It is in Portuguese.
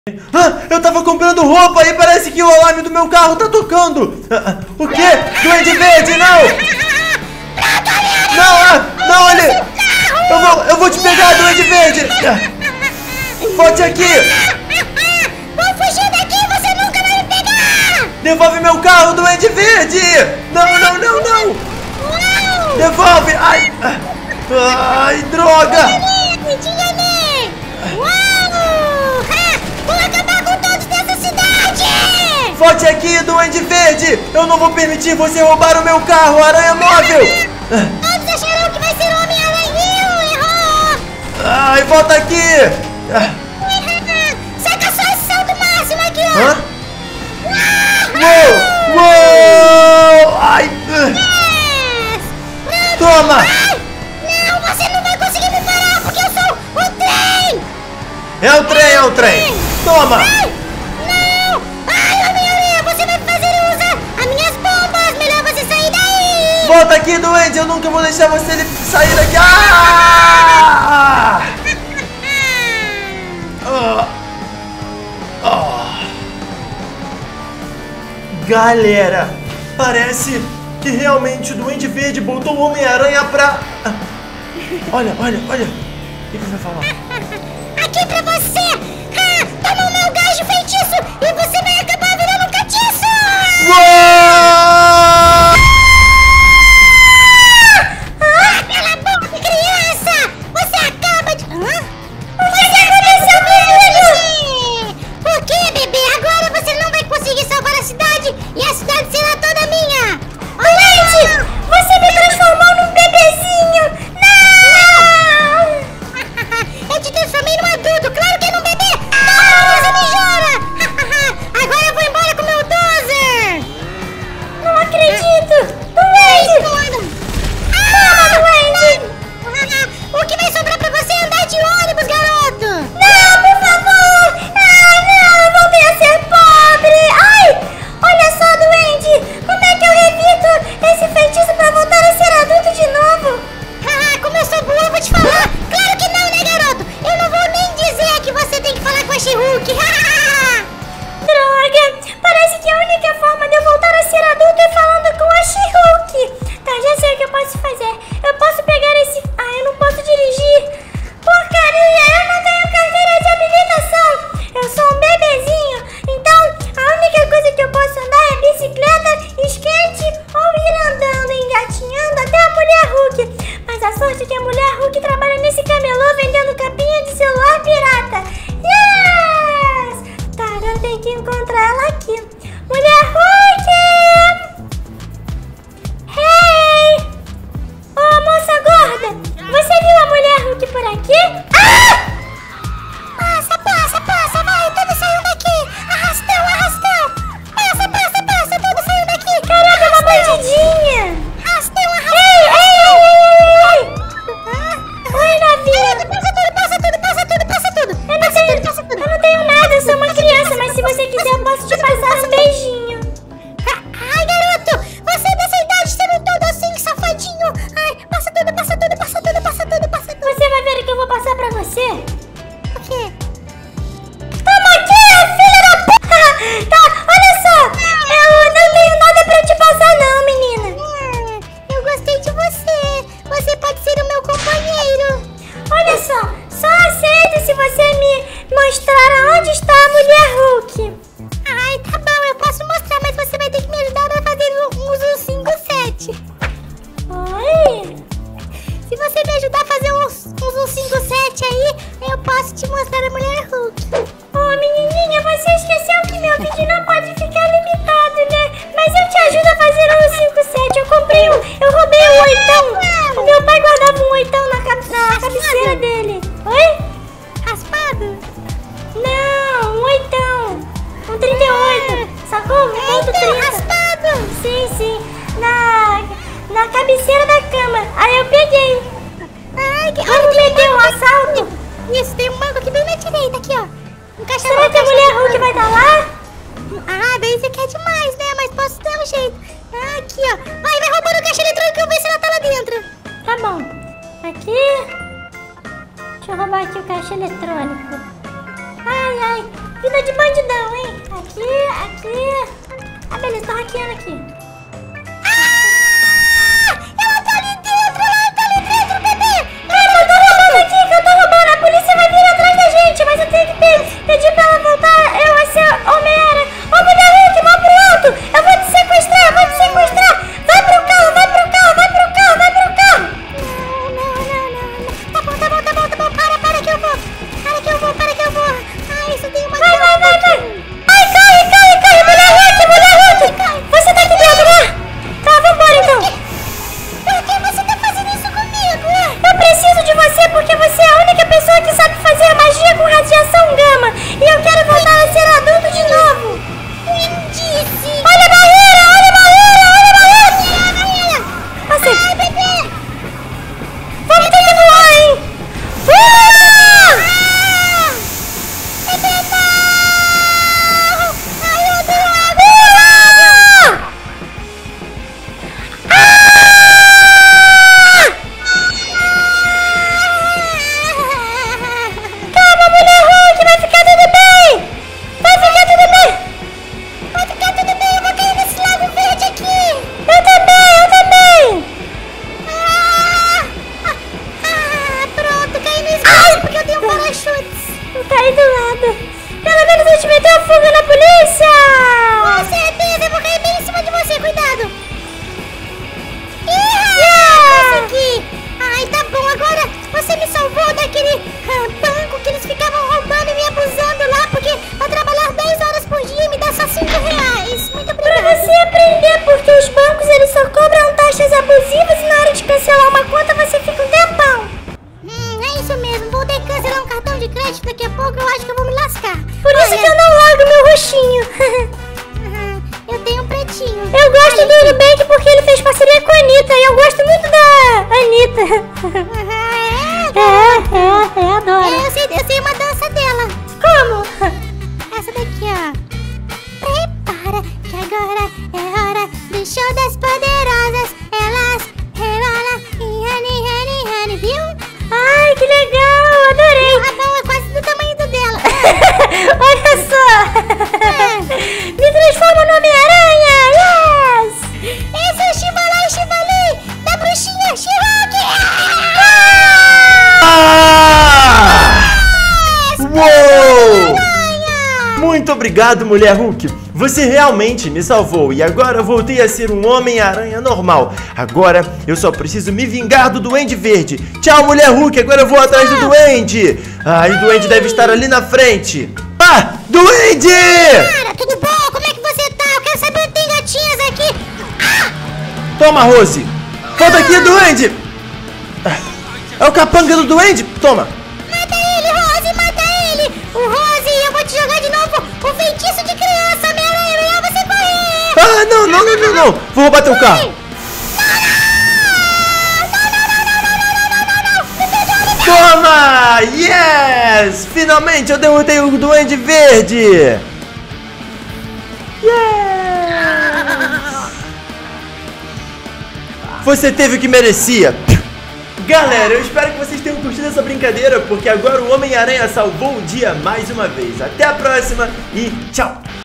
Eu tava comprando roupa e parece que o alarme do meu carro tá tocando. O quê? Duende Verde, não! Não, não, olha! Eu vou te pegar, Duende Verde! Volte aqui! Vou fugir daqui, você nunca vai me pegar! Devolve meu carro, Duende Verde! Não! Uau! Devolve! Ai, droga! Enganei! Uau! Vou acabar com todos dessa cidade! Volte aqui, Duende Verde! Eu não vou permitir você roubar o meu carro, Aranha Móvel! Todos acharão que vai ser o Homem-Aranha! Errou! Ai, volta aqui! Saca só esse salto máximo aqui, ó! Hã? Uou! Ai! Yes! Toma! Não, você não vai conseguir me parar porque eu sou o trem! É o trem! Toma! Não! Ai, Homem-Aranha, você vai fazer eu usar as minhas bombas! Melhor você sair daí! Volta aqui, Duende! Eu nunca vou deixar você sair daqui! Ah! Galera, parece que realmente o Duende Verde botou o Homem-Aranha pra... Olha. O que você vai falar? Aqui pra você! Toma o meu gás de feitiço e você vai acabar virando um catiço! Uou! Cala a boca, criança! Você acaba de... O que aconteceu, filho? Por que, bebê? Agora você não vai conseguir salvar a cidade e a cidade será toda minha! Duende! Você me transformou num bebezinho! Não! Eu te transformei num adulto, claro que é num bebê! Toma, você me chora! Agora eu vou embora com o meu Dozer! Não acredito! Duende! Toma, Duende! O que vai sobrar pra você é andar de ônibus, garoto? Não, por favor! Não, eu voltei a ser pobre! Ai! Olha só, Duende! Como é que eu repito esse feitiço pra voltar a ser adulto de novo? Como eu sou boa, eu vou te falar! Claro que não, né, garoto? Eu não vou nem dizer que você tem que falar com a She-Hulk! Droga! Parece que a única forma de eu voltar a ser adulto é falando com a She-Hulk! Tá, já sei o que eu posso fazer. Eu posso pegar esse... eu não posso dirigir! Porcaria! Eu não tenho carteira de habilitação! Eu sou um bebezinho! Então, a única coisa que eu posso andar é bicicleta, skate ou ir andando, engatinhando até a Mulher Hulk! Mas a sorte é que a Mulher Hulk trabalha nesse camelô vendendo capinha de celular pirata! Yes! Tá, eu tenho que encontrar ela aqui. Mulher Hulk! Hey! Ô, moça gorda! Você viu a Mulher Hulk por aqui? Passa, vai! Todos saiam daqui! Arrastão! Passa, todos saiam daqui! Caraca, uma bandidinha! Arrastão! Ei! Oi, novinha! Passa tudo! Eu não tenho nada, eu sou uma criança, mas se você quiser eu posso te passar um beijinho. Ai, garoto! Você é dessa idade sendo todo assim, safadinho! Ai, passa tudo! Você vai ver o que eu vou passar pra você? O quê? Toma aqui, filha da p... Tá, olha só! Eu não tenho nada pra te passar não, menina! Eu gostei de você! Você pode ser o meu companheiro! Olha só aceito se você me mostrar onde está a Mulher Hulk! Ai, tá bom, eu posso mostrar, mas você vai ter que me ajudar a fazer um 157! Oi! Se você me ajudar a fazer uns 157 aí, eu posso te mostrar a Mulher Hulk. Ô, menininha, você esqueceu que meu vídeo não pode ficar limitado, né? Mas eu te ajudo a fazer um 157. Eu roubei um oitão. O meu pai guardava um oitão na cabeceira dele. Oi? Raspado? Não, um oitão. Um 38. Sacou? Um ponto 30. Raspado? Sim. Na cabeceira da cama. Aí eu peguei. Ai, vamos meter um assalto? Isso, tem um banco aqui bem na direita, aqui, ó. Será que a Mulher Hulk vai estar lá? Daí você quer demais, né? Mas posso dar um jeito. Aqui, ó. Vai roubando o caixa eletrônico e eu ver se ela tá lá dentro. Tá bom. Aqui. Deixa eu roubar aqui o caixa eletrônico. Ai. Vida de bandidão, hein? Aqui. Ah, beleza, tô hackeando aqui. Ela tá ali dentro, bebê! Eu tô roubando aqui, que eu tô roubando. A polícia vai vir atrás da gente, mas eu tenho que pedir pra ela voltar. Eu vou ser Homem-Aranha. Ô, mulher Hulk, mão pro alto! Eu vou te sequestrar, Vai pro carro! Não. Tá bom, para que eu vou. Ai, isso tem uma... Vai. Ai, corre, mulher Hulk! Você tá aqui dentro, né? Tá, vambora então. Por que você tá fazendo isso comigo? Eu preciso de você porque você é a única pessoa que sabe fazer magia com radiação gama. E eu quero voltar a ser adulto de novo. Lindíssimo! Olha a barreira! Passei. Ai, bebê! Vamos ter que voar, hein? Bebê, não! Ai, eu odeio água! Calma, mulher Hulk, vai ficar tudo bem! Vai ficar tudo bem, eu vou cair nesse lago verde aqui! Eu também! Pronto, caí no esgoto porque eu tenho um parachute. Eu caí do lado. Pelo menos a gente meteu a fuga na polícia! Com certeza, eu vou cair bem em cima de você, cuidado! Consegui! Ai, tá bom, agora você me salvou daquele banco que eles ficavam roubando e me abusando lá, porque pra trabalhar 10 horas por dia me dá só 5 reais. Muito obrigada. Pra você aprender, porque os bancos eles só cobram taxas abusivas e na hora de cancelar uma conta você fica um tempão. É isso mesmo, vou ter que cancelar um cartão de crédito daqui a pouco, eu acho que eu vou me lascar. Por isso que eu não largo meu roxinho. Eu tenho um pretinho. Eu gosto do Nubank porque ele fez parceria com a Anitta e eu gosto muito da Anitta. Adoro. Eu sei uma dança dela. Como? Essa daqui, ó. Prepara que agora é hora do show das poderosas. Elas rebolam e honey, viu? Ai, que legal, adorei. O rabão é quase do tamanho do dela. Olha só. Me transforma no Homem-Aranha, yes! Esse é o Chivali da bruxinha She-Hulk. Uou! Muito obrigado, mulher Hulk. Você realmente me salvou e agora eu voltei a ser um Homem-Aranha normal. Agora eu só preciso me vingar do Duende Verde. Tchau, mulher Hulk, agora eu vou atrás do Duende. Ai, o Duende deve estar ali na frente. Ah, Duende! Cara, tudo bom? Como é que você tá? Eu quero saber se tem gatinhas aqui. Toma, Rose. Volta aqui, Duende. É o capanga do Duende. Toma. Mata ele, Rose, mata ele. O Rose, eu vou te jogar de novo o feitiço de criança, Homem-Aranha, melhor você correr. Ah, não. Vou roubar teu carro. Não. Toma! Yes! Finalmente eu derrotei o Duende Verde! Yes! Você teve o que merecia! Galera, eu espero que vocês tenham curtido essa brincadeira, porque agora o Homem-Aranha salvou o dia mais uma vez. Até a próxima e tchau!